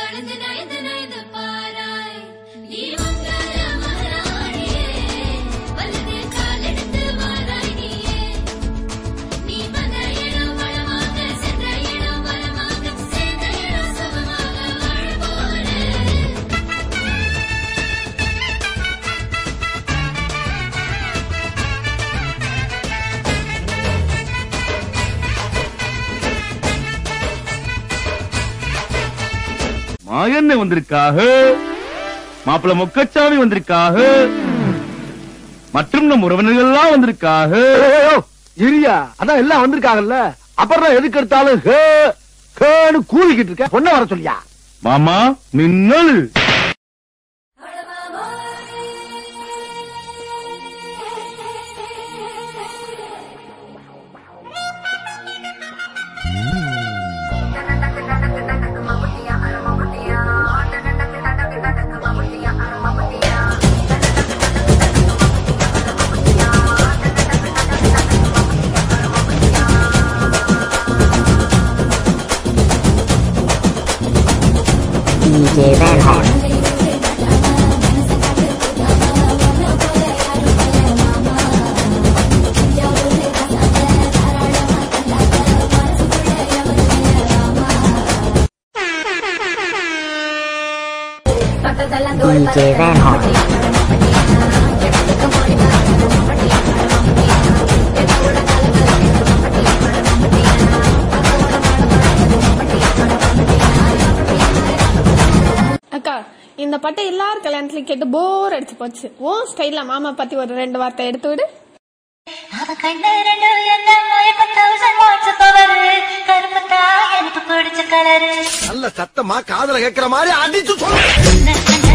மாயண்ணே வந்திருக்காக, மாப்பிள்ள மொக்கச்சாமி வந்திருக்காக, மற்றும் நம் உறவினர்கள் எல்லாம் வந்திருக்காக. இரியா, அதான் எல்லாம் வந்திருக்காங்கல்ல, அப்புறம் எதுக்கு எடுத்தாலும் கூவிக்கிட்டு இருக்க. பொண்ண வர சொல்லியா? மாமா மின்னல். DJ Van Horn. DJ Van Horn. அக்கா, இந்த பாட்டை எல்லாரும் கல்யாணத்துலயும் கேட்டு போர் அடிச்சு போச்சு. ஓ ஸ்டைல்ல மாமா பத்தி ஒரு 2 வார்த்தை எடுத்து விடு. நல்ல சத்தமா காதல கேட்கிற மாதிரி அடிச்சு சொல்ல.